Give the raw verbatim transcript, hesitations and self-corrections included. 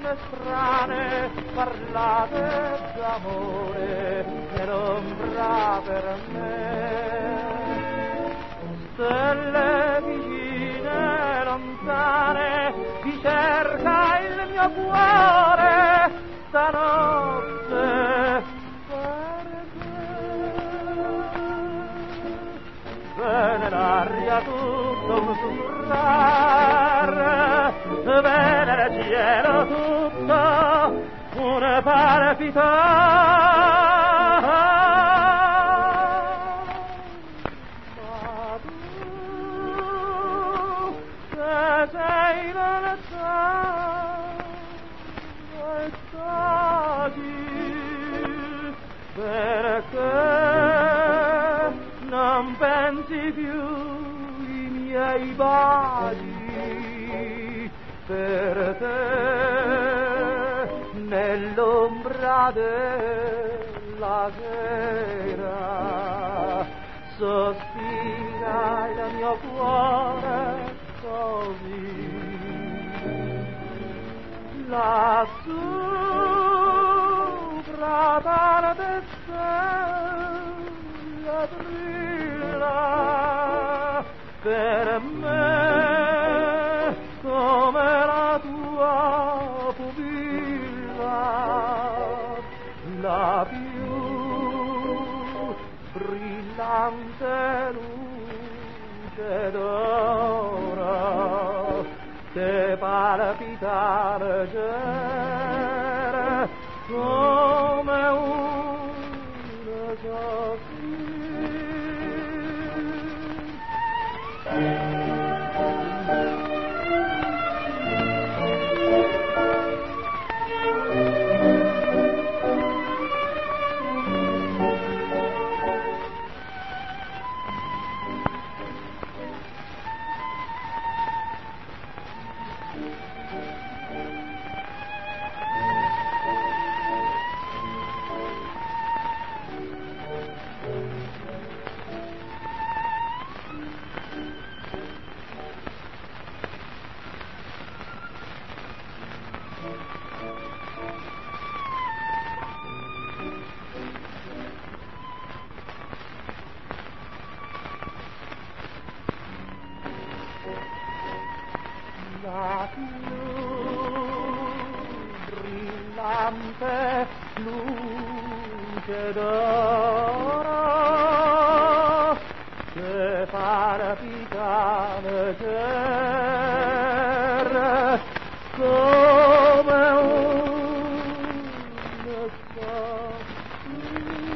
donne strane, parlate d'amore nell'ombra per me. Stelle vicine, lontane, vi cerca il mio cuore stanotte per te. Bene l'aria tutto un sussurrar, bene il cielo tutto un palpitar. Ma tu che sei lontano e taci, perché non pensi più i miei baci, per te nell'ombra della sera sospira il mio cuore così. Lassù fra tarde stelle brilla per me come la tua pupilla, la più brillante luce d'oro che palpita leggera come una soffia. La più brillante luce d'oro che palpita leggera come una soffia.